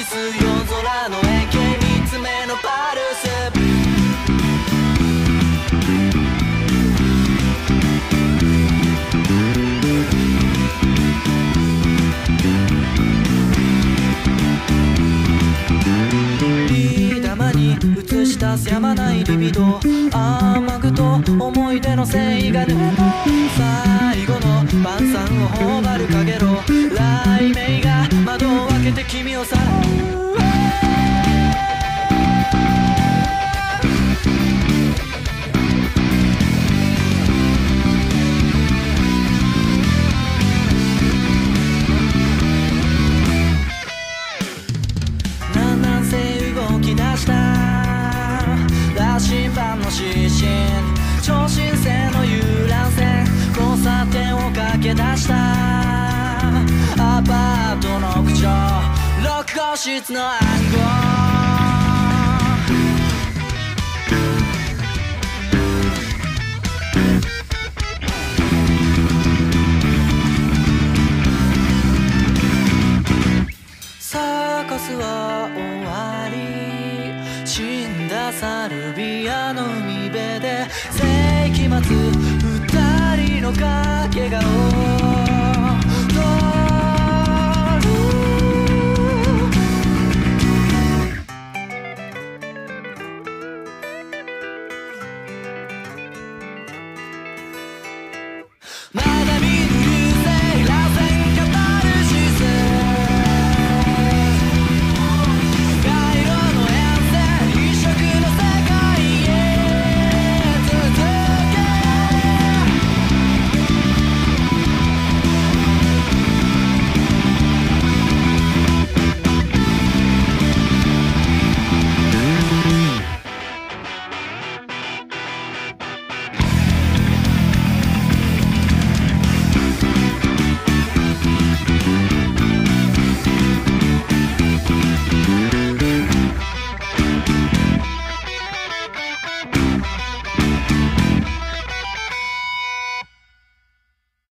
す夜空の円形3つ目のパルス。ビー玉に映し出すやまないリビド、雨具と思い出の繊維が濡れた最後の晩餐を頬張るかげろう、雷鳴が窓を開けて君をさらう。なんせ動き出した羅針盤の指針、超新星の遊覧船、交差点を駆け出したアパートの屋上、6号室の暗号。サーカスは終わり、死んだサルビアの海辺で世紀末二人の影が